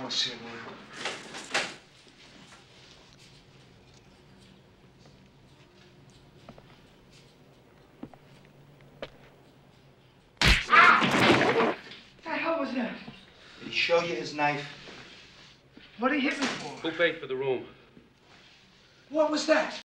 want to see him now. What the hell was that? Did he show you his knife? What did he hit me for? Who paid for the room? What was that?